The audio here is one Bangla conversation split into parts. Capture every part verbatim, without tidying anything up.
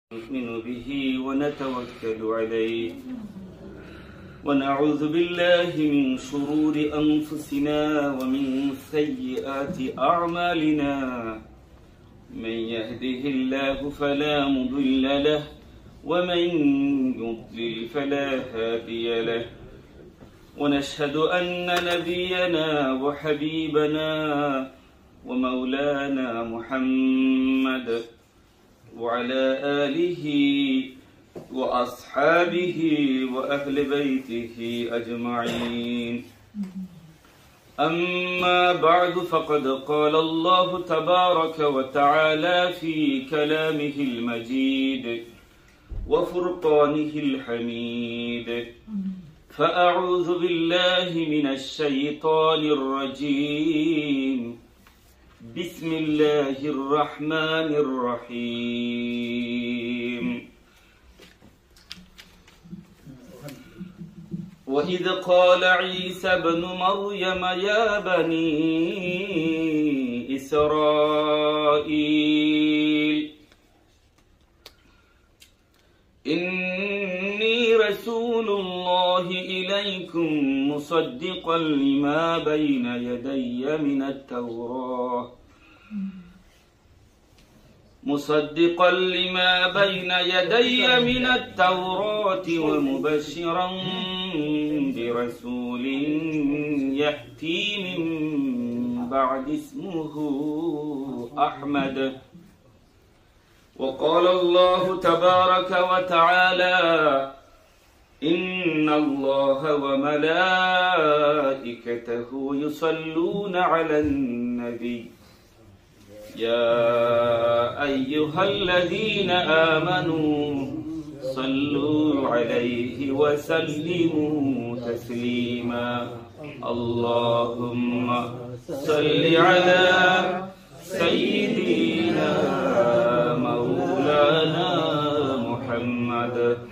نؤمن به ونتوكل عليه ونعوذ بالله من شرور أنفسنا ومن سيئات أعمالنا من يهده الله فلا مضل له ومن يضلل فلا هادي له ونشهد أن نبينا وحبيبنا ومولانا محمد وعلى آله وأصحابه وأهل بيته أجمعين أما بعد فقد قال الله تبارك وتعالى في كلامه المجيد وفرقانه الحميد فأعوذ بالله من الشيطان الرجيم بسم الله الرحمن الرحيم وإذ قال عيسى ابن مريم يا بني إسرائيل إني رسول الله إليكم مصدقا لما بين يدي من التوراة مصدقا لما بين يدي من التوراة ومبشرا برسول يأتي من بعد اسمه أحمد وقال الله تبارك وتعالى إن الله وملائكته يصلون على النبي يا أيها الذين آمنوا صلوا عليه وسلموا تسليما اللهم صل على سيدنا مولانا محمد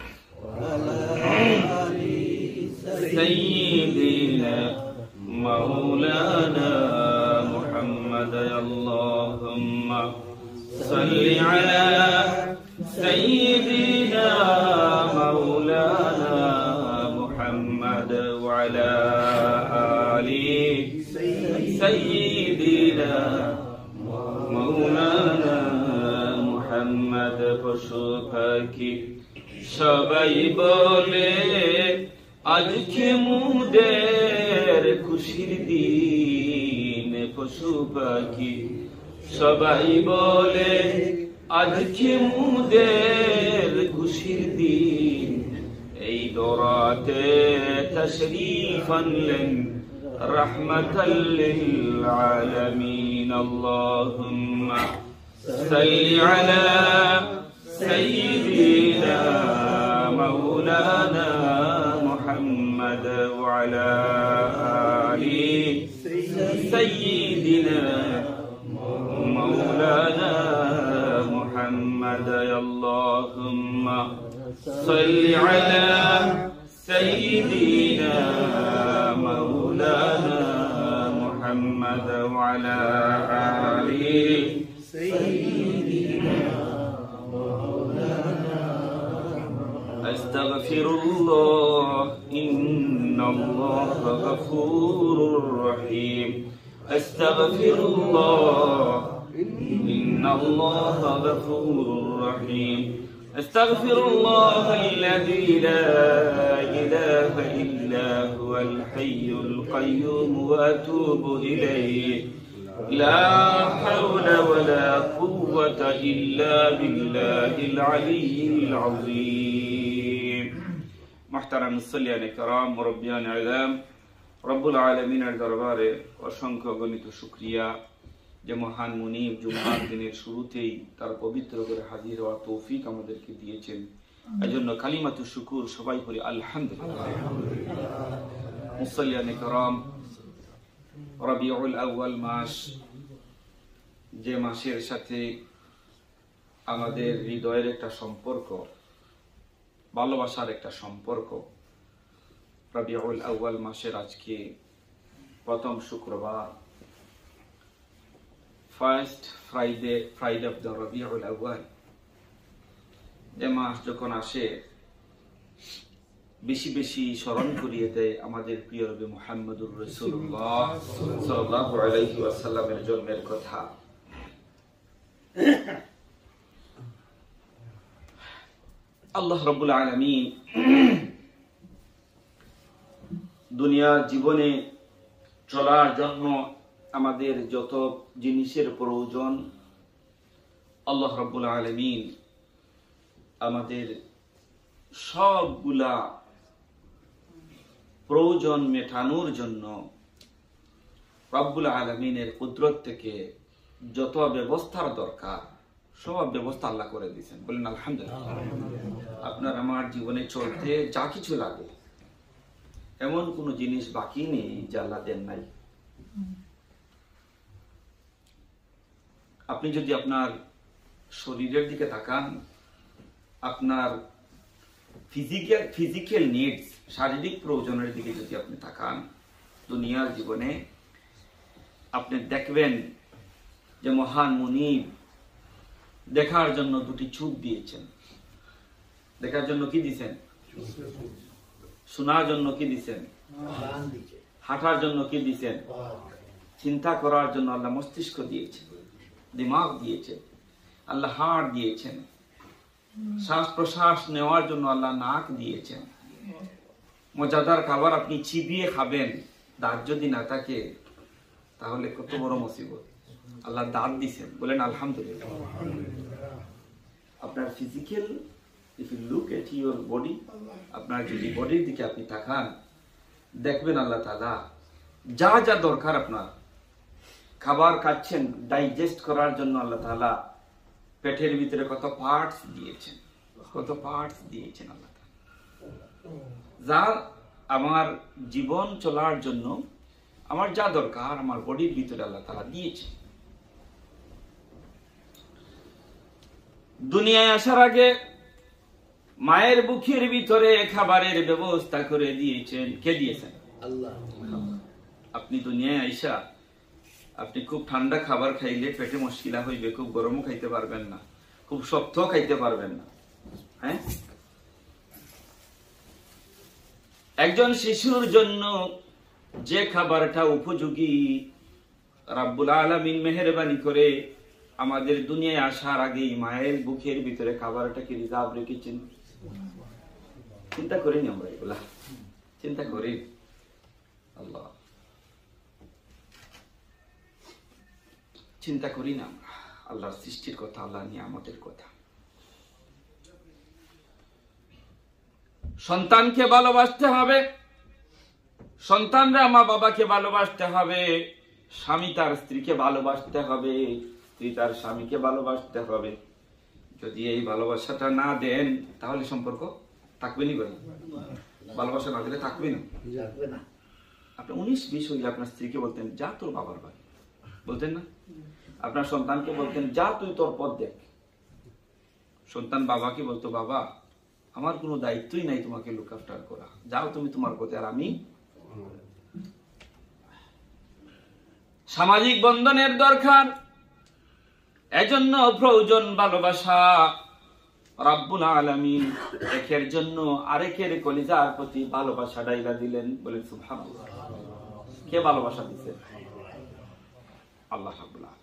سيدنا مولانا محمد اللهم صل على سيدنا مولانا محمد وعلى آل سيدنا مولانا محمد পশুপাখি সবাই বলে আজকে মুদের খুশির দিন পশুপাখি সবাই বলে আজকে মুদের খুশির দিন এই দরাতে তশরীফ আনলেন রাহমাতাল লিল আলামিন আল্লাহুম্মা সাল্লি আলা সাইয়্যিদিনা মাওলানা মুহাম্মদ ওয়া আলা আলি সাইয়্যিদিনা مولانا محمد اللهم صل على سيدنا مولانا محمد وعلى آله سيدنا مولانا أستغفر الله إن الله غفور رحيم أستغفر الله إن الله غفور رحيم أستغفر الله الذي لا إله إلا هو الحي القيوم وأتوب إليه لا حول ولا قوة إلا بالله العلي العظيم محترم الصليان الكرام مربيان العظام রব্বুল আলামিনের দরবারে অসংখ্য গণিত শুকরিয়া যে মহান মুনিব জুমার দিনের শুরুতেই তার পবিত্র করে হাজির হওয়ার তৌফিক আমাদেরকে দিয়েছেন এজন্য কালিমাতু শুকুর সবাই পড়ি আলহামদুলিল্লাহ মুসল্লিয়ানে کرام রবিউল আউয়াল মাস যে মাসের সাথে আমাদের হৃদয়ের একটা সম্পর্ক ভালোবাসার একটা সম্পর্ক রবিউল আউয়াল মাসের আজকে প্রথম শুক্রবার first Friday Friday of the রবিউল আউয়াল যে মাস যখন আসে বেশি বেশি স্মরণ করিয়ে দেয় আমাদের প্রিয় নবী মুহাম্মদুর রাসূলুল্লাহ সাল্লাল্লাহু আলাইহি ওয়াসাল্লামের জন্মের কথা। আল্লাহ রাব্বুল আলামিন দুনিয়ার জীবনে চলার জন্য আমাদের যত জিনিসের প্রয়োজন আল্লাহ রাব্বুল আলামিন আমাদের সবগুলা প্রয়োজন মেটানোর জন্য রব্বুল আলামিনের কুদরত থেকে যত ব্যবস্থার দরকার সব ব্যবস্থা আল্লাহ করে দিয়েছেন। বলেন আলহামদুলিল্লাহ। আপনার আমার জীবনে চলতে যা কিছু লাগে এমন কোন জিনিস বাকি নেই যা আল্লাহ দেন নাই। আপনি যদি আপনার শরীরের দিকে তাকান, আপনার ফিজিক্যাল ফিজিক্যাল নিডস শারীরিক প্রয়োজনের দিকে যদি আপনি তাকান, দুনিয়ার জীবনে আপনি দেখবেন যে মহান মুনিব দেখার জন্য দুটি চোখ দিয়েছেন। দেখার জন্য কি দিয়েছেন? শোনার জন্য কি দিয়েছেন? হাঁটার জন্য কি দিয়েছেন? চিন্তা করার জন্য আল্লাহ মস্তিষ্ক দিয়েছেন, দিমাগ দিয়েছেন, আল্লাহ হাড় দিয়েছেন, শ্বাস প্রশ্বাস নেওয়ার জন্য আল্লাহ নাক দিয়েছেন। মজাদার খাবার আপনি চিবিয়ে খাবেন, দাঁত যদি না থাকে তাহলে কত বড় মুসিবত। আল্লাহ দাঁত দিয়েছেন, বলেন আলহামদুলিল্লাহ। আপনার physical, if you look at your body, আপনার যদি বডির দিকে আপনি তাকান দেখবেন আল্লাহ তাআলা যা যা দরকার আপনার খাবার খাচ্ছেন ডাইজেস্ট করার জন্য আল্লাহ তাআলা পেটের ভিতরে কত পার্টস দিয়েছেন, কত পার্টস দিয়েছেন আল্লাহ তাআলা, যা আমার জীবন চলার জন্য আমার যা দরকার আমার বডির ভিতরে আল্লাহ তাআলা দিয়েছেন। দুনিয়ায় আসার আগে মায়ের বুকের ভিতরে খাবারের ব্যবস্থা করে দিয়েছেন। কে দিয়েছেন? আল্লাহ। আপনি দুনিয়ায় আইসা আপনি খুব ঠান্ডা খাবার খাইলে পেটে মুশকিলা হইবে, খুব গরমও খাইতে পারবেন না, খুব শক্ত খাইতে পারবেন না। হ্যাঁ, একজন শিশুর জন্য যে খাবারটা উপযোগী রাব্বুল আলামিন মেহেরবানি করে আমাদের দুনিয়ায় আসার আগেই মায়ের বুকের ভিতরে খাবারটাকে রিজার্ভ রেখেছেন। চিন্তা করিনি আমরা এগুলা? চিন্তা করি? আল্লাহ চিন্তা করি না আমরা আল্লাহর সৃষ্টির কথা, আল্লাহ নিয়ামতের কথা। সন্তানকে ভালোবাসতে হবে, সন্তানরা মা বাবাকে ভালোবাসতে হবে, স্বামী তার স্ত্রীকে ভালোবাসতে হবে, স্ত্রী তার স্বামীকে ভালোবাসতে হবে। যদি এই ভালোবাসাটা না দেন তাহলে সম্পর্ক থাকবে নি? ভাই, ভালোবাসা না দিলে থাকবে না। আপনি উনিশ বিশ হইলে আপনার স্ত্রীকে বলতেন যা তোর বাবার বাড়ি, বলতেন না? আপনার সন্তানকে বলতেন যা তুই তোর পথ দেখ। সন্তান বাবাকে বলতো বাবা আমার কোনো দায়িত্বই নাই তোমাকে লুক আফটার করা, যাও তুমি তোমার পথে আর আমি। সামাজিক বন্ধনের দরকার, এজন্য প্রয়োজন ভালোবাসা। রাব্বুল আলামিন একের জন্য আরেকের কলিজার প্রতি ভালোবাসা ডাইলা দিলেন। বলেন সুবহানাল্লাহ। কে ভালোবাসা দিয়েছে? আল্লাহ রাব্বুল আলামিন।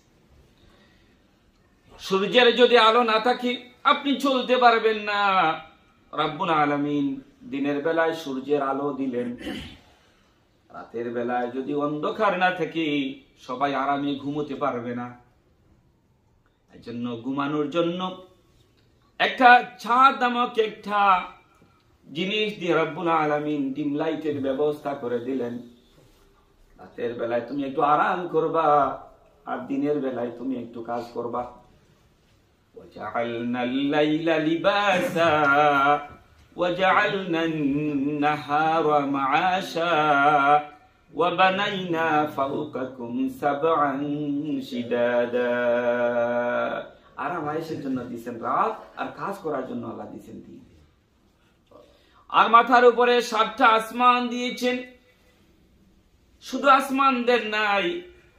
সূর্যের যদি আলো না থাকে আপনি চলতে পারবেন না। রাব্বুল আলামিন দিনের বেলায় সূর্যের আলো দিলেন, রাতের বেলায় যদি অন্ধকার না থাকে সবাই আরামে ঘুমোতে পারবে না। এজন্য ঘুমানোর জন্য একটা ছাদ নামক একটা জিনিস দিয়ে রাব্বুল আলামিন ডিম লাইটের ব্যবস্থা করে দিলেন। রাতের বেলায় তুমি একটু আরাম করবা আর দিনের বেলায় তুমি একটু কাজ করবা। وجعلنا الليل لباسا وجعلنا النهار معاشا وبنينا فوقكم سبعا شدادا। আরাম আয়েশের জন্য দিয়েছেন রাত, আর কাজ করার জন্য আল্লাহ দিয়েছেন দিন। আর মাথার উপরে সাতটা আসমান দিয়েছেন। শুধু আসমান দেন নাই,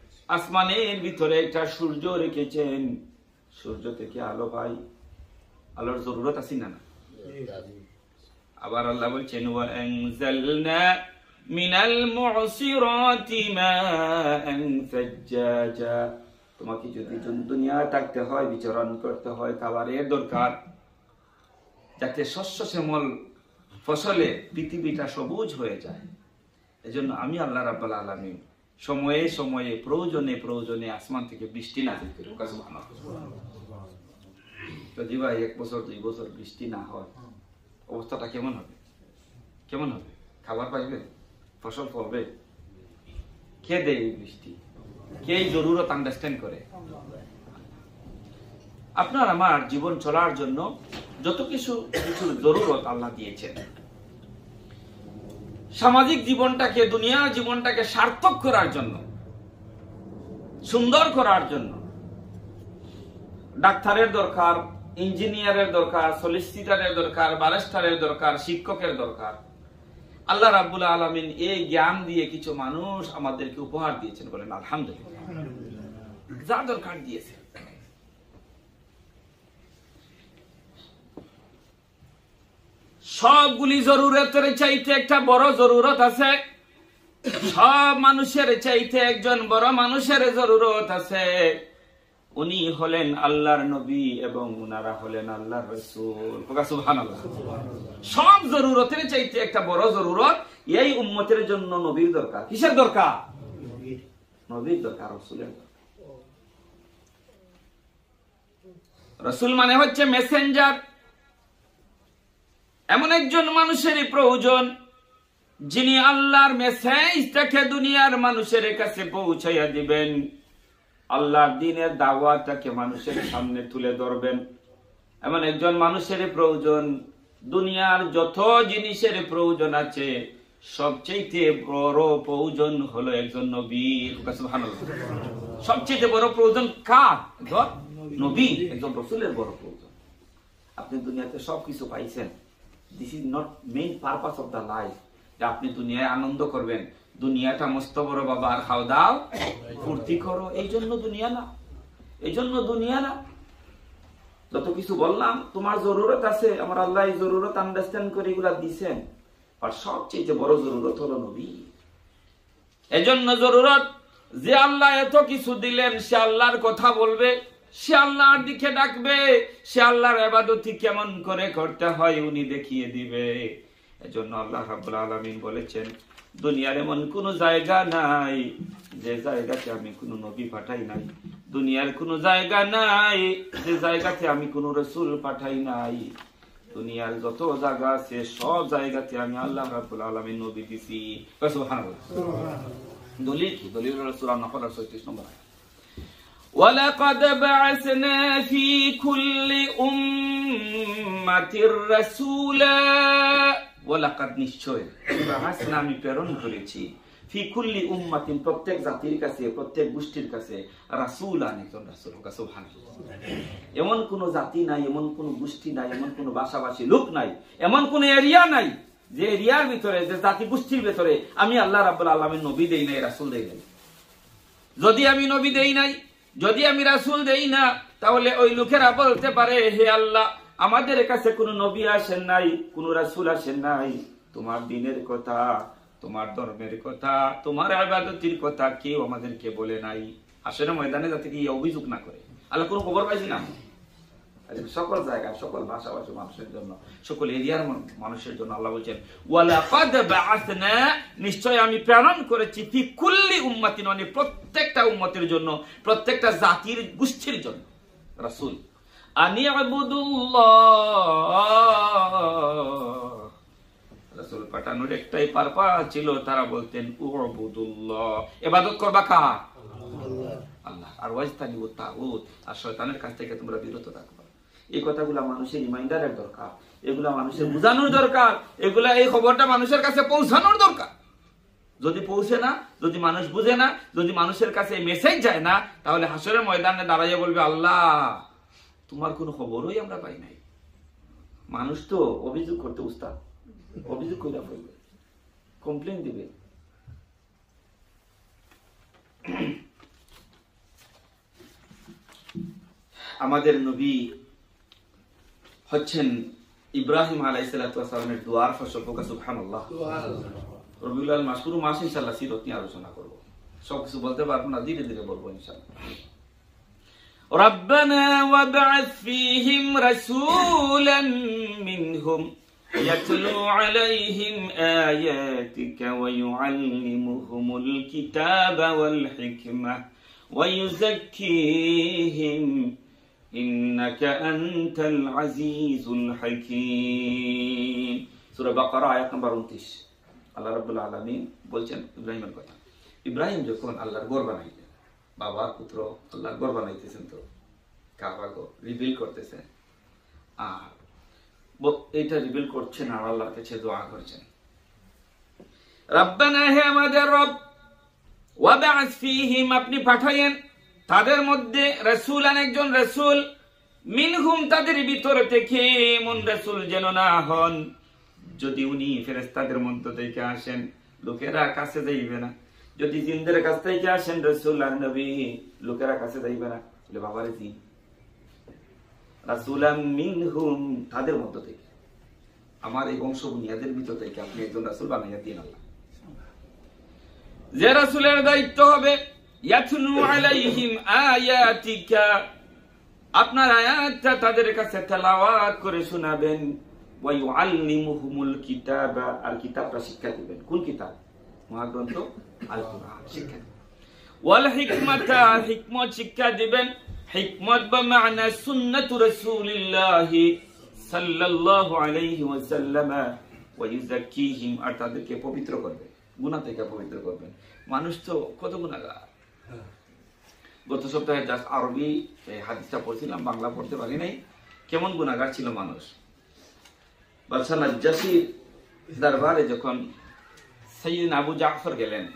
আসমানের ভিতরে একটা সূর্য রেখেছেন। সূর্য থেকে আলো পাই, আল্লাহর জরুরত আছে না? আবার আল্লাহ বলছেন ওয়া আনজালনা মিনাল মুসিরাতি মাআন সাজ্জাজা। তোমাকে যদি দুনিয়া থাকতে হয়, বিচরণ করতে হয়, খাবারের দরকার, যাতে শস্য শ্যামল ফসলে পৃথিবীটা সবুজ হয়ে যায়, এজন্য আমি আল্লাহ রাব্বুল আলামিন সময়ে সময়ে প্রয়োজনে প্রয়োজনে আসমান থেকে বৃষ্টি নাযিল করি। যদি ভাই এক বছর দুই বছর বৃষ্টি না হয়, অবস্থাটা কেমন হবে? কেমন হবে? খাবার পাইবে? ফসল ফলবে? কে দেয় এই বৃষ্টি? কে এই জরুরত আন্ডারস্ট্যান্ড করে? আপনার আমার জীবন চলার জন্য যত কিছু কিছু জরুরত আল্লাহ দিয়েছেন, সামাজিক জীবনটাকে, দুনিয়ার জীবনটাকে সার্থক করার জন্য, সুন্দর করার জন্য ডাক্তারের দরকার, ইঞ্জিনিয়ারের দরকার, সলিসিটারের দরকার, ব্যারিস্টারের দরকার, শিক্ষকের দরকার। আল্লাহ রাব্বুল আলামিন এই জ্ঞান দিয়ে কিছু মানুষ আমাদেরকে উপহার দিয়েছেন, বলেন আলহামদুলিল্লাহ। যা দরকার দিয়েছে। সবগুলি জরুরতের চাইতে একটা বড় জরুরত আছে। সব মানুষের চাইতে একজন বড় মানুষের জরুরত আছে। উনি হলেন আল্লাহর নবী এবং উনারা হলেন আল্লাহর রাসূল। সুবহানাল্লাহ। সব জরুরতের চাইতে একটা বড় জরুরত এই উম্মতের জন্য নবীর দরকার। কিসের দরকার? নবীর দরকার, রাসূলের দরকার। রাসূল মানে হচ্ছে মেসেঞ্জার। এমন একজন মানুষেরই প্রয়োজন যিনি আল্লাহর মেসেজটাকে দুনিয়ার মানুষের কাছে পৌঁছাইয়া দিবেন, আল্লাহর দ্বীনের দাওয়াতটাকে মানুষের সামনে তুলে ধরবেন। এমন একজন মানুষের প্রয়োজন, দুনিয়ার যত জিনিসের প্রয়োজন আছে সবচেয়ে বড় প্রয়োজন হলো একজন নবীর। সুবহানাল্লাহ। সবচেয়ে বড় প্রয়োজন কার? নবী, একজন রাসূলের বড় প্রয়োজন। আপনি দুনিয়াতে সবকিছু পাইছেন, this is not main purpose of the life যে আপনি দুনিয়ায় আনন্দ করবেন, দুনিয়াটা মস্ত বড় বাবা আর খাও দাও ফুর্তি করো, এই জন্য দুনিয়া না, এই জন্য দুনিয়া না। যত কিছু বললাম তোমার জরুরত আছে, আমার আল্লাহ এই জরুরত আন্ডারস্ট্যান্ড করে এগুলা দিছেন, আর সবচেয়ে বড় জরুরত হলো নবী। এজন্য জরুরত যে আল্লাহ এত কিছু দিলেন, সে আল্লাহর কথা বলবে, সে আল্লাহর দিকে ডাকবে, সে আল্লাহর ইবাদত কেমন করে করতে হয় উনি দেখিয়ে দিবে। এজন্য আল্লাহ রাব্বুল আলামিন বলেছেন দুনিয়ার এমন কোন জায়গা নাই যে জায়গাতে আমি কোন নবী পাঠাই নাই, দুনিয়ার কোন জায়গা নাই যে জায়গাতে আমি কোন রাসূল পাঠাই নাই। দুনিয়ার যত জায়গা আছে সব জায়গাতে আমি আল্লাহ রাব্বুল আলামিন নবী দিছি। সুবহানাল্লাহ। দলিল কি? দলিল হলো সূরা নাহল ছয়ত্রিশ নম্বর আয়াত। وَلَقَدْ بَعَثْنَا فِي كُلِّ أُمَّةٍ رَسُولًا ওয়ালাকাদ নিশ্চয় বা'আসনা আমি প্রেরণ করেছি ফি কুল্লি উম্মাতিন প্রত্যেক জাতির কাছে, প্রত্যেক গোষ্ঠীর কাছে রাসূলান, একজন রাসূল। সুবহানাল্লাহ। এমন কোন জাতি নাই, এমন কোন গোষ্ঠী নাই, এমন কোন ভাষাভাষী লোক নাই, এমন কোন এরিয়া নাই যে এরিয়ার ভিতরে, যে জাতি গোষ্ঠীর ভিতরে আমি আল্লাহ রাব্বুল আলামিন নবী দেই নাই, রাসূল দেই নাই। যদি আমি নবী দেই নাই, যদি আমি রাসূল দেই না, তাহলে ওই লোকেরা বলতে পারে হে আল্লাহ আমাদের কাছে কোন নবী আসেন নাই, কোন রাসূল আসেন নাই, তোমার দ্বীনের কথা, তোমার ধর্মের কথা, তোমার ইবাদতের কথা কেউ আমাদেরকে বলে নাই। আসলে ময়দানে যাতে কি অভিযোগ না করে। আল্লাহ কোন খবর পাইছি না। সকল জায়গায়, সকল ভাষাভাষী মানুষের জন্য, সকল এরিয়ার মানুষের জন্য আল্লাহ বলছেন ওয়ালাকাদ বা'আসনা, নিশ্চয় আমি প্রেরণ করেছি ফি কুল্লি উম্মাতিন, মানে প্রত্যেকটা উম্মতের জন্য, প্রত্যেকটা জাতির গোষ্ঠীর জন্য রাসূল। আনিয়াবুদুল্লাহ, রাসূল পাঠানোর একটাই পারপাস ছিল, তারা বলতেন উবুদুল্লাহ, ইবাদত করবা কার? আল্লাহ। আর ওয়াজতানিবুত তাগুত, আর শয়তানের কাছ থেকে তোমরা বিরত থাকবা। এই কথাগুলো মানুষের রিমাইন্ডারের দরকার, এগুলা মানুষের বোঝানোর দরকার, এগুলা এই খবরটা মানুষের কাছে পৌঁছানোর দরকার। যদি পৌঁছে না, যদি মানুষ বুঝে না, যদি মানুষের কাছে মেসেজ যায় না, তাহলে হাসরের ময়দানে দাঁড়াইয়া বলবে আল্লাহ তোমার কোন খবরই আমরা পাই নাই। মানুষ তো অভিযোগ করতে উস্তাদ, অভিযোগ করে ফেলবে, কমপ্লেন দিবে। আমাদের নবী হচ্ছেন ইব্রাহিম আলাইহিস সালাতু ওয়াস সালামের দুআর ফসল পোকা সুবহানাল্লাহ। রবিউল আউয়াল মাস পুরো মাস ইনশাআল্লাহ সিরত নিয়ে আলোচনা করব, সব কিছু বলতে পারবো না, ধীরে ধীরে বলবো ইনশাআল্লাহ। রব্বানা ওয়াবআথ ফীহিম রাসূলান মিনহুম يتلو عليهم آياتك ويعلمهم الكتاب والحكمة ويزكيهم إنك أنت العزيز الحكيم। সূরা বাকারা আয়াত নম্বর উনত্রিশ। আল্লাহ রাব্বুল আলামিন বলছেন ইব্রাহিমের কথা। ইব্রাহিম যখন আল্লাহর ঘর বানাইলেন, বাবার পুত্র আল্লাহর ঘর বানাইতেছেন, তো কাবা ঘর রিভিল করতেছেন, আর এটা রিভিল করছেন আর আল্লাহর কাছে দোয়া করছেন, রব্বানা হে আমাদের রব, ওয়াবআথ ফীহিম আপনি পাঠায়েন তাদের মধ্যে রাসূলান একজন রাসূল, মিনহুম তাদের ভিতর থেকে, এমন রাসূল যেন না হন যদি উনি ফেরেশতাদের মধ্য থেকে আসেন লোকেরা কাছে যাইবে না, যদি জিনদের কাছ থেকে আসেন রাসূল আর নবী লোকেরা কাছে যাইবে না। বলে বাবারে জি, রাসূলাম মিনহুম তাদের মধ্য থেকে, আমার এই বংশ বুনিয়াদের ভিতর থেকে আপনি একজন রাসূল বানাইয়া দিন আল্লাহ। যে রাসূলের দায়িত্ব হবে ইয়াতলু আলাইহিম আয়াতিকা, আপনার আয়াতটা তাদের কাছে তেলাওয়াত করে শোনাবেন, ওয়া ইউআল্লিমুহুমুল কিতাবা, আর কিতাবটা শিক্ষা দিবেন। কোন কিতাব? মহাগ্রন্থ আল কুরআন শিক্ষা দিবেন। ওয়াল হিকমাতা, হিকমত শিক্ষা দিবেন। হিকমত বা মানা সুন্নাতু রাসূলিল্লাহ সাল্লাল্লাহু আলাইহি ওয়াসাল্লাম, ওয়া ইউযাক্কিহিম, আর তাদেরকে পবিত্র করবেন, গুনাহ থেকে পবিত্র করবেন। মানুষ তো কত গুনাহগার। গত সপ্তাহে জাস্ট আরবি হাদিসটা পড়ছিলাম, বাংলা পড়তে পারি নাই। কেমন গুনাহগার ছিল মানুষ। বাদশা নাজ্জাশীর দরবারে যখন সাইয়্যিদনা আবু জাফর গেলেন,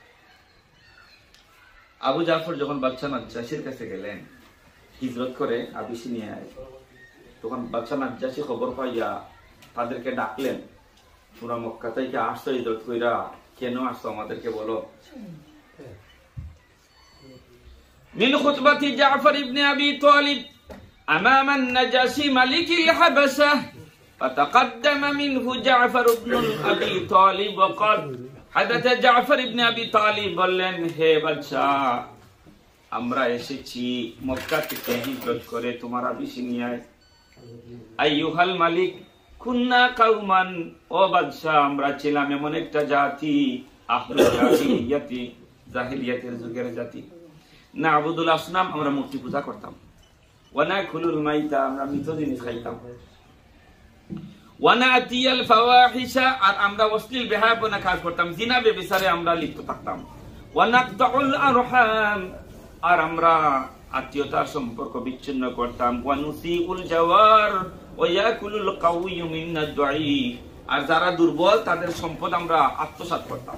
আবু জাফর যখন বাদশা নাজ্জাশীর কাছে গেলেন হিজরত করে আবিসিনিয়ায়, তখন বাদশা নাজ্জাশী খবর পাইয়া তাদেরকে ডাকলেন, তোমরা মক্কা থেকে আসছো হিজরত কইরা, কেন আসছো আমাদেরকে বলো। মিন খুতবাতি জাফর ইবনে আবি তালিব امام النجاشي ملك الحبشه فتقدم منه جعفر بن ابي طالب وقال حدث جعفر ابن ابي طالب বললেন, হে বাদশা, আমরা এসেছি মক্কা থেকে হিজরত করে তোমার আবিসিনিয়ায়। আইয়ুহাল মালিক কুন্না কাউমান, ও বাদশা আমরা ছিলাম এমন একটা জাতি, আহলুল জাহিলিয়াতি, জাহিলিয়াতের যুগের জাতি। নাবুদুল আসনাম, আমরা মূর্তি পূজা করতাম। ওয়া নাকুলুল মাইতা, আমরা মৃত জিনিস খাইতাম। ওয়া নাতিয়াল ফাওয়াহিশা, আর আমরা অশ্লীল বেহায়াপনা কাজ করতাম, জিনা ব্যভিচারে আমরা লিপ্ত থাকতাম। ওয়া নাকতাউল আরহাম, আর আমরা আত্মীয়তার সম্পর্ক বিচ্ছিন্ন করতাম। ওয়া নুসিউল জাওয়ার ওয়া ইয়াকুলুল কাউয়্যু মিন্না দুঈফ, আর যারা দুর্বল তাদের সম্পদ আমরা আত্মসাৎ করতাম।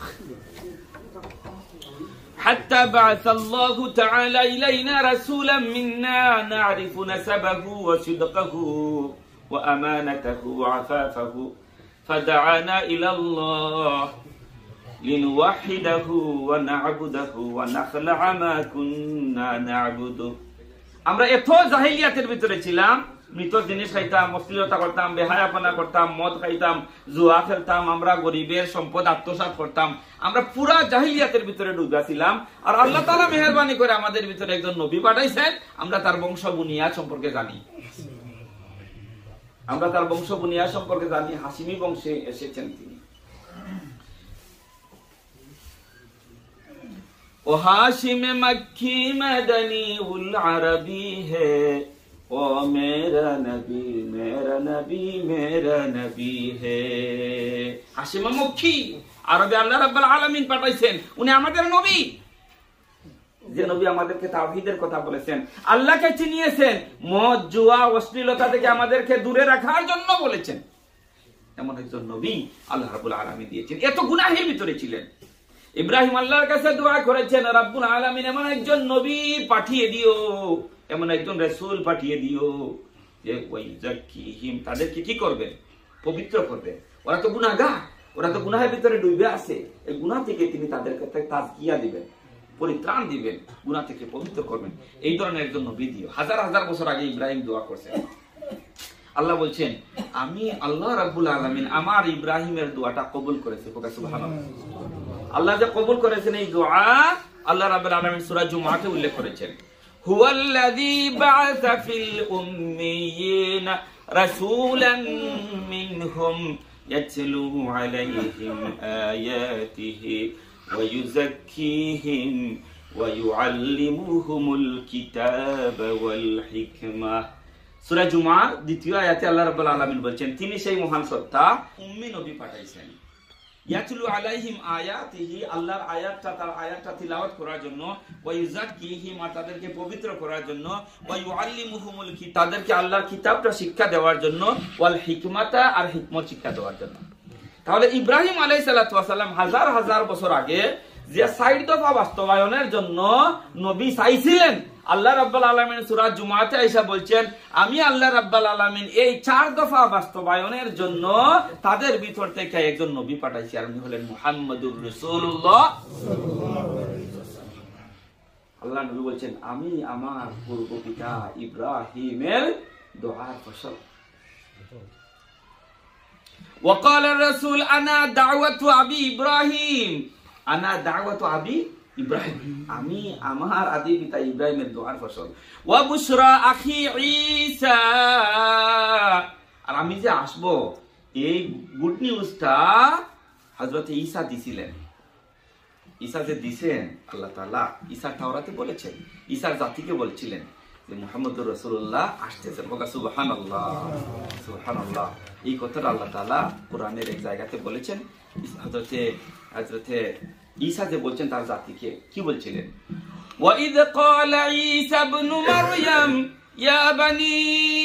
حتى بعث الله تعالى إلينا رسولا منا نعرف نسبه وصدقه وأمانته وعفافه فدعانا إلى الله لنوحده ونعبده ونخلع ما كنا نعبده। আমরা এত জাহিলিয়াতের ভিতরে ছিলাম, মৃত জিনিস খাইতাম, অশ্লীলতা করতাম, বেহায়াপনা করতাম, মদ খাইতাম, জুয়া খেলতাম, আমরা গরিবের সম্পদ আত্মসাৎ করতাম, আমরা পুরা জাহিলিয়াতের ভিতরে ডুবে ছিলাম। আর আল্লাহ তাআলা মেহেরবানি করে আমাদের ভিতরে একজন নবী পাঠাইছেন, আমরা তার বংশ বুনিয়াদ সম্পর্কে জানি, আমরা তার বংশ বুনিয়াদ সম্পর্কে জানি। হাশিমি বংশে এসেছেন তিনি। ও হাশিম মক্কি মদনী উল আরবী হে, ও মেরা নবী মেরা নবী মেরা নবী হে। হাশিম মক্কি, আরবে আল্লাহ রাব্বুল আলামিন পাঠাইছেন, উনি আমাদের নবী। যে নবী আমাদেরকে তাওহীদের কথা বলেছেন, আল্লাহকে চিনিয়েছেন, মদ জুয়া অশ্লীলতা থেকে আমাদেরকে দূরে রাখার জন্য বলেছেন, এমন একজন নবী আল্লাহ রাব্বুল আলামিন দিয়েছেন। এত গুনাহের ভিতরে ছিলেন। ইব্রাহিম আল্লাহর কাছে দোয়া করেছেন, রাব্বুল আলামিন এমন একজন নবী পাঠিয়ে দিও, এমন একজন রাসূল পাঠিয়ে দিও যে ওয়াইযাক্কিহিম, তাদেরকে কি করবেন? পবিত্র করবেন। ওরা তো গুনাহগার, ওরা তো গুনাহের ভিতরে ডুবে আছে, এই গুনাহ থেকে তিনি তাদেরকে তাজকিয়া দিবেন, পরিত্রাণ দিবেন, গুনাহ থেকে পবিত্র করবেন। এই ধরনের একজন নবী দিও। হাজার হাজার বছর আগে ইব্রাহিম দোয়া করছেন। আল্লাহ বলছেন আমি আল্লাহ রাব্বুল আলামিন আমার ইব্রাহিমের দোয়াটা কবুল করেছে। সুবহানাল্লাহ। আল্লাহ যে কবুল করেছেন এই দোয়া আল্লাহ রাব্বুল আলামিন সূরা জুমআতে উল্লেখ করেছেন। হুয়াল্লাযী বা'আসা ফিল উম্মিয়িনা রাসূলান মিনহুম ইয়াতলু আলাইহিম আয়াতিহি ওয়া ইউযাক্কিহিম ওয়া ইউআল্লিমুহুমুল কিতাবা ওয়াল হিকমা। সূরা জুমআর দ্বিতীয় আয়াতে আল্লাহ রাব্বুল আলামিন বলেন তিনি সেই মহান সত্তা উম্মি নবী পাঠাইছেন। ইয়াতলু আলাইহিম আয়াতিহি আল্লাহর আয়াতটা তার আয়াতটা তিলাওয়াত করার জন্য, ওয়া ইউযাক্কিহিম তাদেরকে পবিত্র করার জন্য, ওয়া ইউআল্লিমুহুমুল কিতাব তাদেরকে আল্লাহর কিতাবটা শিক্ষা দেওয়ার জন্য, ওয়াল হিকমাতা আর হিকমত শিক্ষা দেওয়ার জন্য। তাহলে ইব্রাহিম আলাইহিস সালাতু ওয়াস সালাম হাজার হাজার বছর আগে যে ষাট দফা বাস্তবায়নের জন্য নবী চাইছিলেন, আল্লাহ রাব্বুল আলামিন সূরা জুমআতে আয়েশা বলছেন আমি আল্লাহ রাব্বুল আলামিন এই চার দফা বাস্তবায়নের জন্য তাদের ভিতর থেকে একজন নবী পাঠাইছি, আর উনি হলেন মুহাম্মদুর রাসূলুল্লাহ সাল্লাল্লাহু আলাইহি ওয়াসাল্লাম। আল্লাহ নবী বলছেন আমি আমার পূর্ব পিতা ইব্রাহিমের দোয়ার ফসল। وقال الرسول انا دعوه ابي ابراهيم আনা দাওয়াতু আবি ইব্রাহিম আমি আমার আদি পিতা ইব্রাহিমের দোয়ার ফসল। ওয়া বুশরা আখি ঈসা আর আমি যে আসব এই গুড নিউজটা হযরত ঈসা দিছিলেন। ঈসা যে দিবেন আল্লাহ তাআলা ঈসা তাওরাতে বলেছেন, ঈসার জাতিকে বলছিলেন যে মুহাম্মদুর রাসূলুল্লাহ আসতেছেন। বলা সুবহানাল্লাহ সুবহানাল্লাহ। এই কথাটা আল্লাহ তাআলা কোরআনের এক জায়গাতে বলেছেন। হযরতে হযরতে ঈসা যে বলছেন তার জাতিকে কি বলছিলেন, ওয়া ইয ক্বালা ঈসা ইবনু মারইয়াম ইয়া বানি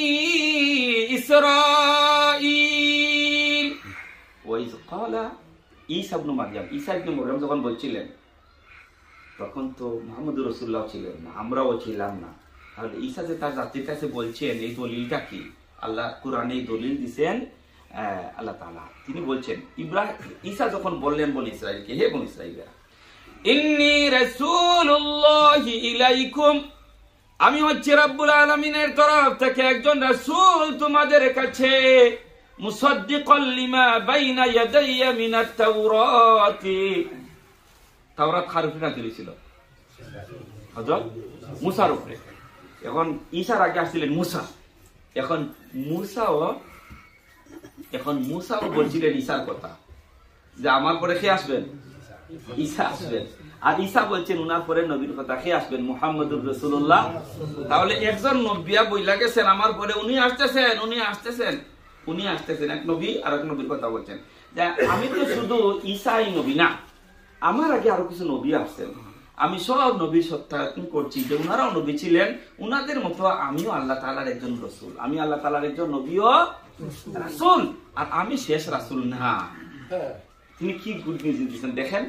ইসরাঈল। ওয়া ইয ক্বালা ঈসা ইবনু মারইয়াম ঈসা ইবনে মারইয়াম যখন বলছিলেন তখন তো মুহাম্মদুর রাসূলুল্লাহ ছিলেন না, আমরাও ছিলাম না। তাহলে ঈসা যে তার জাতির কাছে বলছেন এই দলিলটা কি? আল্লাহ কোরআনে এই দলিল দিবেন আল্লাহ তাআলা। তিনি বলছেন ইব্রাহিম ঈসা যখন বললেন বনি ইসরাইলকে, হে বনি ইসরাইলরা ইন্নী রাসূলুল্লাহি ইলাইকুম আমি হচ্ছি রব্বুল আলামিনের তরফ থেকে একজন রাসূল তোমাদের কাছে, মুসাদ্দিকাল লিমা বাইনা ইয়াদাইয়া মিনাত তাওরাতি। তাওরাত কার উপরে নাযিল ছিল? হযরত মুসার উপরে। এখন ঈসার আগে আসছিলেন মুসা। এখন মুসাও এখন মুসাও বলছিলেন ঈসার কথা যে আমার পরে কে আসবেন? ঈসা আসবেন। আর ঈসা বলছেন উনার পরে নবীর কথা, কে আসবেন? মুহাম্মদুর রাসূলুল্লাহ। তাহলে একজন নবিয়া বইলা গেছেন আমার পরে উনি আসতেছেন উনি আসতেছেন উনি আসতেছেন এক নবী আর এক নবীর কথা বলছেন যে আমি তো শুধু ঈসাই নবী না, আমার আগে আরো কিছু নবী আসছেন। আমি সব নবী সত্যায়ন করছি যে উনারাও নবী ছিলেন, উনাদের মতো আমিও আল্লাহ তাআলার একজন রাসূল। আমি আল্লাহ তাআলার একজন নবী ও রাসূল, আর আমি শেষ রাসূল না। তিনি কি গুড নিউজ দিয়েছেন দেখেন,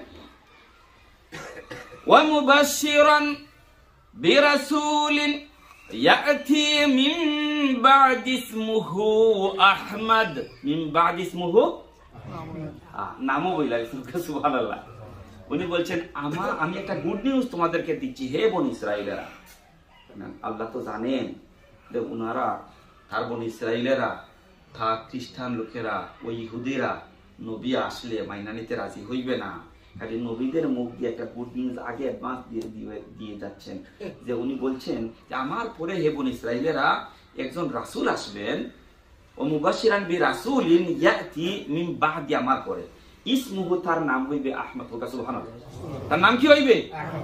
ওয়া মুবাশশিরান বিরাসূলিন ইয়াতি মিন বা'দি ইসমুহু আহমদ। মিন বা'দি ইসমুহু নামও বইলা সুবহানাল্লাহ। উনি বলছেন আমা আমি একটা গুড নিউজ তোমাদেরকে দিচ্ছি হে বনি ইসরাইলেরা। আল্লাহ তো জানেন যে উনারা তার বনি ইসরাইলেরা তা খ্রিস্টান লোকেরা ওই ইহুদিরা নবী আসলে মাইনা নিতে রাজি হইবে না। কারণ নবীদের মুখ দিয়ে একটা গুড নিউজ আগে অ্যাডভান্স দিয়ে দিয়ে যাচ্ছেন যে উনি বলছেন যে আমার পরে হে বনি ইসরাইলেরা একজন রাসূল আসবেন, ও মুবাশশিরান বিরাসূলিন ইয়াতি মিন বা'দি আমার পরে ইসমুহু তার নাম হইবে আহমদ। সুবহানাল্লাহ। তার নাম কি হইবে?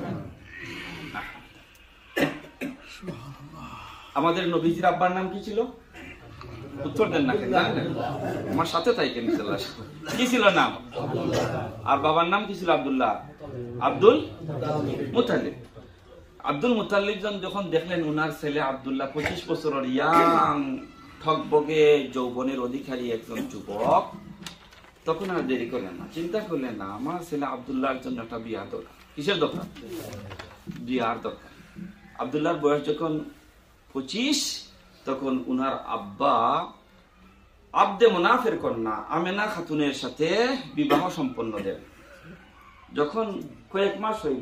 আমাদের নবীজির আব্বার নাম কি ছিল? উত্তর দেন না কেন? আমার সাথে তাই কেন কি ছিল নাম? আর বাবার নাম কি ছিল? আব্দুল্লাহ আব্দুল মুতালিব। আব্দুল মুতালিব যখন দেখলেন উনার ছেলে আব্দুল্লাহ পঁচিশ বছরের ইয়াং ঠকবগে যৌবনের অধিকারী একজন যুবক, তখন আর দেরি করলেন না, চিন্তা করলেন না আমার ছেলে আব্দুল্লাহর জন্য একটা বিয়ার দরকার। কিসের দরকার? বিয়ার দরকার। আব্দুল্লাহর বয়স যখন পঁচিশ তখন উনার আব্বা আব্দে মুনাফের কন্যা আমেনা খাতুনের সাথে বিবাহ সম্পন্ন দেন। যখন কয়েক মাস হইল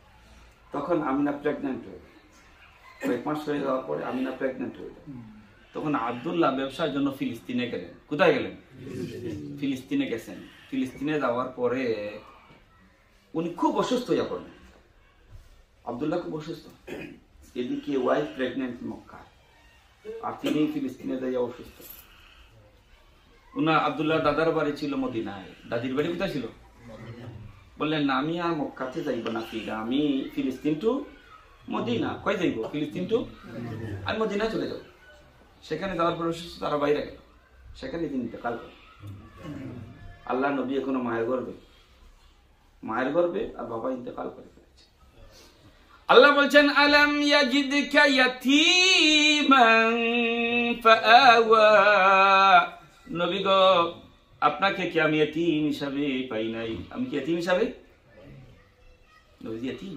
তখন আমিনা প্রেগনেন্ট হইল। কয়েক মাস হয়ে যাওয়ার পরে আমিনা প্রেগনেন্ট হইল। তখন আব্দুল্লাহ ব্যবসার জন্য ফিলিস্তিনে গেলেন। কোথায় গেলেন? ফিলিস্তিনে গেছেন। ফিলিস্তিনে যাওয়ার পরে উনি খুব অসুস্থ হয়ে পড়লেন। আব্দুল্লাহ খুব অসুস্থ, এদিকে ওয়াইফ প্রেগনেন্ট মক্কা, আর তিনি ফিলিস্তিনে যাইয়া অসুস্থ। উনা আব্দুল্লাহ দাদার বাড়ি ছিল মদিনায়, দাদির বাড়ি কোথায় ছিল? বললেন না, আমি আর মক্কাতে যাইব না, ফিরা আমি ফিলিস্তিন টু মদিনা। কই যাইব? ফিলিস্তিন টু আর মদিনা চলে যাব। সেখানে যাওয়ার পর অসুস্থ, তারা বাইরে গেল, সেখানে তিনি ইন্তেকাল করেন। আল্লাহ নবী এখনো মায়ের গর্বে, মায়ের গর্বে, আর বাবা ইন্তেকাল করে ফেলেছে। আল্লাহ বলছেন আলাম ইয়াজিদকা ইয়াতীমান ফাআওয়া, নবী গো আপনাকে কি আমি ইতিম হিসাবে পাই নাই? আমি কি ইতিম হিসাবে? নবী ইতিম,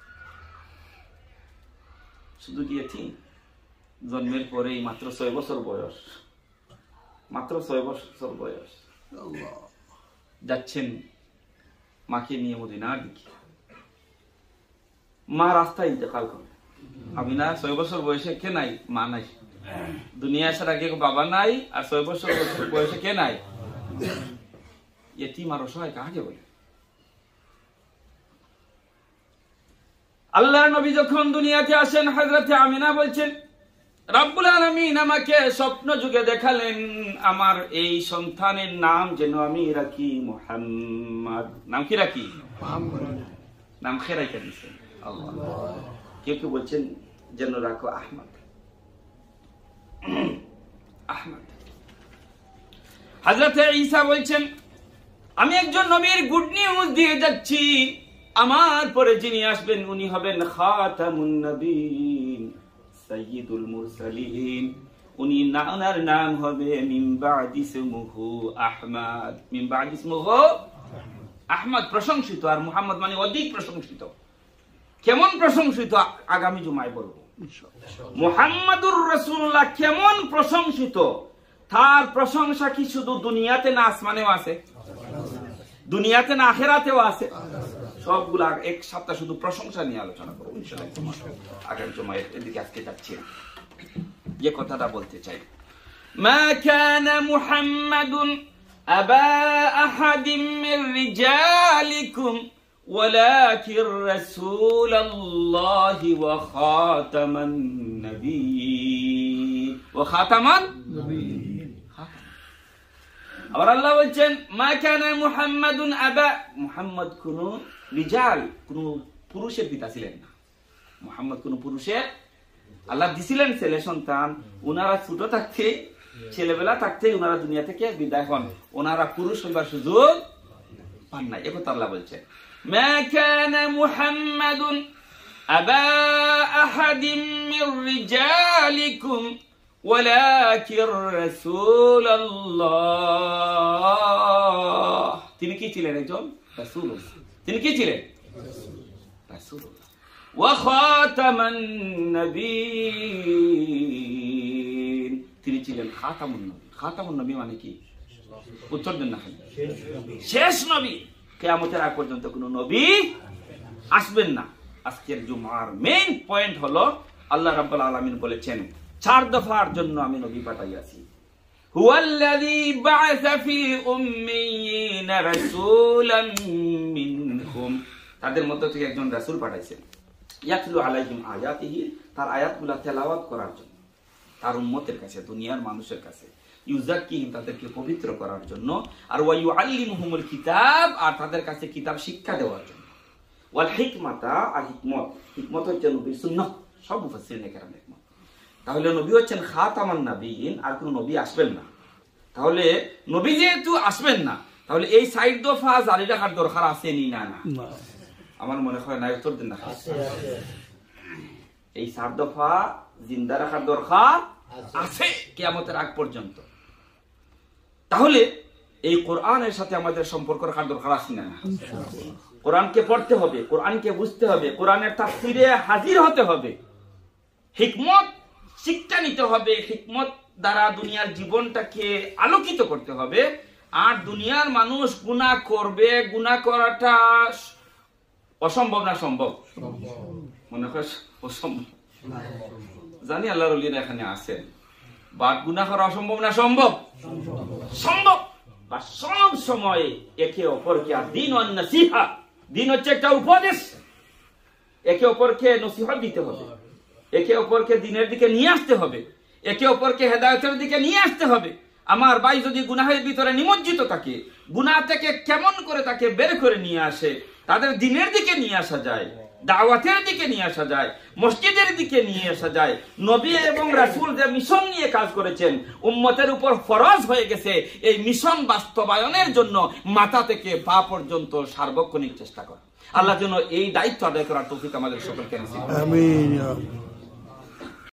শুধু কি ইতিম? জন্মের পরেই মাত্র ছয় বছর বয়স, মাত্র ছয় বছর বয়স যাচ্ছেন মাকে নিয়ে মদিনার দিকে। মা রাস্তায় ইন্তেকাল করে। আমি না ছয় বছর বয়সে কে নাই? মা নাই। দুনিয়া আসার আগে বাবা নাই, আর ছয় বছর বয়সে কে নাই? ইতিম আর অসহায় কাকে বলে? আল্লাহর নবী যখন দুনিয়াতে আসেন, হযরতে আমিনা বলছেন রব্বুল আলামিন আমাকে স্বপ্ন যুগে দেখালেন আমার এই সন্তানের নাম যেন আমি রাখি মুহাম্মদ। নাম কি রাখি? নাম খেরাইকা দিয়েছেন আল্লাহ। কেউ কেউ বলছেন যেন রাখো আহমদ। আহমদ। হযরতে ঈসা বলছেন আমি একজন নবীর গুড নিউজ দিয়ে যাচ্ছি, আমার পরে যিনি আসবেন উনি হবেন খাতামুন নবীন সাইয়্যিদুল মুরসালিন। উনি নানার নাম হবে মিন বাদি ইসমুহু আহমদ। মিন বাদি ইসমুহু আহমদ, প্রশংসিত। আর মুহাম্মদ মানে অধিক প্রশংসিত। কেমন প্রশংসিত আগামী জুমায় বলবো। মুহাম্মাদুর রাসূলুল্লাহ কেমন প্রশংসিত, তার প্রশংসা কি শুধু দুনিয়াতে না আসমানেও আছে? দুনিয়াতে না আখিরাতেও আছে? সবগুলা এক সপ্তাহ শুধু প্রশংসা নিয়ে আলোচনা করবো ইনশাআল্লাহ। আগামী জুমায় এদিকে আজকে যাচ্ছি না, যে কথাটা বলতে চাই, মা কানা মুহাম্মাদুন আবা আহাদিম মির রিজালিকুম ওয়ালাকিন রাসূলুল্লাহি ওয়া খাতামান নবিয়্যিন। ওয়া খাতামান নবিয়্যিন। আবার আল্লাহ বলছেন মা কানা মুহাম্মাদুন আবা, মুহাম্মদ কোন রিজাল, কোন পুরুষের পিতা ছিলেন না। মুহাম্মদ কোন পুরুষের, আল্লাহ দিছিলেন ছেলে সন্তান, ওনারা ছোট থাকতে, ছেলেবেলা থাকতে ওনারা দুনিয়া থেকে বিদায় হন, ওনারা পুরুষ হইবার সুযোগ পান নাই। একথা আল্লাহ বলছেন মা কানা মুহাম্মাদুন আবা আহাদিম মির রিজালিকুম ওয়ালাকিন রাসূলুল্লাহ। তিনি কি ছিলেন? একজন রাসূল। তিনি কি ছিলেন? রাসূলুল্লাহ। ওয়া খাতামান নবিয়্যিন, তিনি ছিলেন খাতামুন নবী। খাতামুন নবী মানে কি? উত্তর দেন না। শেষ নবী। কিয়ামতের আগ পর্যন্ত কোন নবী আসবেন না। আজকের জুমার মেইন পয়েন্ট হলো আল্লাহ রাব্বুল আলামিন বলেছেন চার দফার জন্য আমি নবী পাঠাইয়াছি। হুয়াল্লাযী বা'আসা ফিল উম্মিয়িনা রাসূলান মিনহুম, তাদের মধ্য থেকে একজন রাসূল পাঠাইছেন। ইয়াতলু আলাইহিম আয়াতিহি, তার আয়াতগুলো তেলাওয়াত করার জন্য তার উম্মতের কাছে, দুনিয়ার মানুষের কাছে। ইউযাক্কিহিম, তাদেরকে পবিত্র করার জন্য। আর ওয়া ইউআল্লিমুহুমুল কিতাব, আর তাদের কাছে কিতাব শিক্ষা দেওয়ার জন্য। ওয়াল হিকমাতা, আর হিকমত। হিকমত হচ্ছে নবীর সুন্নাহ। সব মুফাসসিরিন একরাম হিকমত। তাহলে নবী হচ্ছেন খাতামান নবিয়্যিন, আর কোন নবী আসবেন না। তাহলে নবী যেহেতু আসবেন না, তাহলে এই সাইড দফা জারি রাখার দরকার আছে নি? না না, আমার মনে হয় না। উত্তর দিন না। এই সাত দফা জিন্দা রাখার দরকার আছে কিয়ামতের আগ পর্যন্ত। তাহলে এই কোরআনের সাথে আমাদের সম্পর্ক রাখার দরকার আছে না? কোরআনকে পড়তে হবে, কোরআনকে বুঝতে হবে, কোরআনের তাফসীরে হাজির হতে হবে, হিকমত শিক্ষা নিতে হবে, হিকমত দ্বারা দুনিয়ার জীবনটাকে আলোকিত করতে হবে। আর দুনিয়ার মানুষ গুনাহ করবে, গুনাহ করাটা অসম্ভব না সম্ভব? মনে হয় অসম্ভব। জানি আল্লাহর ওলিরা এখানে আছেন, বাদ গুনাহ করা অসম্ভব না সম্ভব? সম্ভব। বা সব সময় একে অপরকে, আর দিন ও নসিহা, দিন হচ্ছে একটা উপদেশ, একে অপরকে নসিহত দিতে হবে, একে অপরকে দিনের দিকে নিয়ে আসতে হবে, একে অপরকে হেদায়েতের দিকে নিয়ে আসতে হবে। আমার ভাই যদি গুনাহের ভিতরে নিমজ্জিত থাকে, গুনাহ থেকে কেমন করে তাকে বের করে নিয়ে আসে, তাদের দিনের দিকে নিয়ে আসা যায়, দাওয়াতের দিকে নিয়ে আসা যায়, মসজিদের দিকে নিয়ে আসা যায়। নবী এবং রাসূল যে মিশন নিয়ে কাজ করেছেন, উম্মতের উপর ফরজ হয়ে গেছে এই মিশন বাস্তবায়নের জন্য মাথা থেকে পা পর্যন্ত সার্বক্ষণিক চেষ্টা করা। আল্লাহ যেন এই দায়িত্ব আদায় করার তৌফিক আমাদের সকলকে নসিব করুন। আমিন।